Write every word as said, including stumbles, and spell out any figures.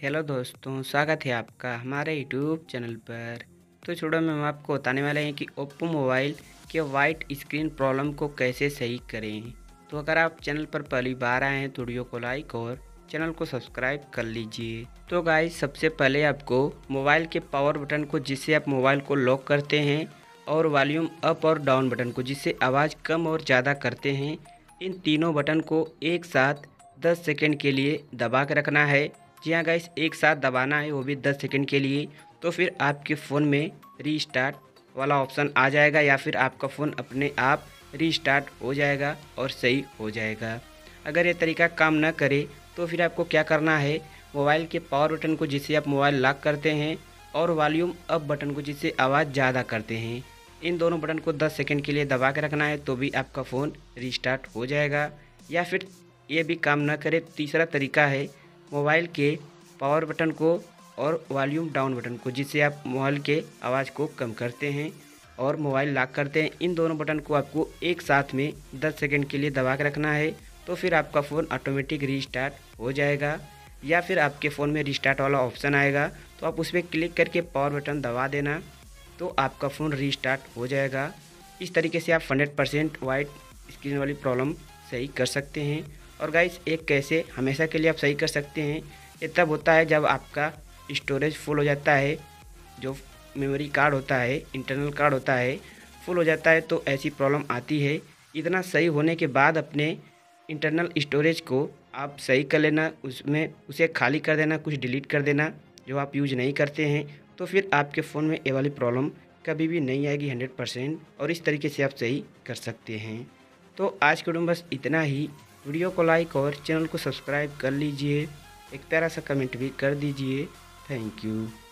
Hello दोस्तों, स्वागत है आपका हमारे यूट्यूब चैनल पर। तो छोड़ो में हम आपको बताने वाले हैं कि ओप्पो मोबाइल के वाइट स्क्रीन प्रॉब्लम को कैसे सही करें। तो अगर आप चैनल पर पहली बार आए हैं तो वीडियो को लाइक और चैनल को सब्सक्राइब कर लीजिए। तो गाइस, सबसे पहले आपको मोबाइल के पावर बटन को जिससे आप मोबाइल को लॉक करते हैं और वॉल्यूम अप और डाउन बटन को जिससे आवाज़ कम और ज़्यादा करते हैं, इन तीनों बटन को एक साथ दस सेकेंड के लिए दबा के रखना है। जी हाँ गाइस, एक साथ दबाना है, वो भी दस सेकंड के लिए। तो फिर आपके फ़ोन में रीस्टार्ट वाला ऑप्शन आ जाएगा या फिर आपका फ़ोन अपने आप रीस्टार्ट हो जाएगा और सही हो जाएगा। अगर ये तरीका काम ना करे तो फिर आपको क्या करना है, मोबाइल के पावर बटन को जिससे आप मोबाइल लॉक करते हैं और वॉल्यूम अप बटन को जिससे आवाज़ ज़्यादा करते हैं, इन दोनों बटन को दस सेकंड के लिए दबा के रखना है, तो भी आपका फ़ोन रीस्टार्ट हो जाएगा। या फिर ये भी काम ना करे, तीसरा तरीका है मोबाइल के पावर बटन को और वॉल्यूम डाउन बटन को जिससे आप मोबाइल के आवाज़ को कम करते हैं और मोबाइल लॉक करते हैं, इन दोनों बटन को आपको एक साथ में दस सेकंड के लिए दबा के रखना है, तो फिर आपका फ़ोन ऑटोमेटिक रीस्टार्ट हो जाएगा। या फिर आपके फ़ोन में रीस्टार्ट वाला ऑप्शन आएगा, तो आप उस पर क्लिक करके पावर बटन दबा देना, तो आपका फ़ोन रीस्टार्ट हो जाएगा। इस तरीके से आप हंड्रेड परसेंट वाइट स्क्रीन वाली प्रॉब्लम सही कर सकते हैं। और गाइस, एक कैसे हमेशा के लिए आप सही कर सकते हैं, ये तब होता है जब आपका स्टोरेज फुल हो जाता है, जो मेमोरी कार्ड होता है, इंटरनल कार्ड होता है, फुल हो जाता है, तो ऐसी प्रॉब्लम आती है। इतना सही होने के बाद अपने इंटरनल स्टोरेज को आप सही कर लेना, उसमें उसे खाली कर देना, कुछ डिलीट कर देना जो आप यूज नहीं करते हैं, तो फिर आपके फ़ोन में ये वाली प्रॉब्लम कभी भी नहीं आएगी हंड्रेड परसेंट, और इस तरीके से आप सही कर सकते हैं। तो आज के वीडियो में बस इतना ही। वीडियो को लाइक और चैनल को सब्सक्राइब कर लीजिए, एक प्यारा सा कमेंट भी कर दीजिए। Thank you.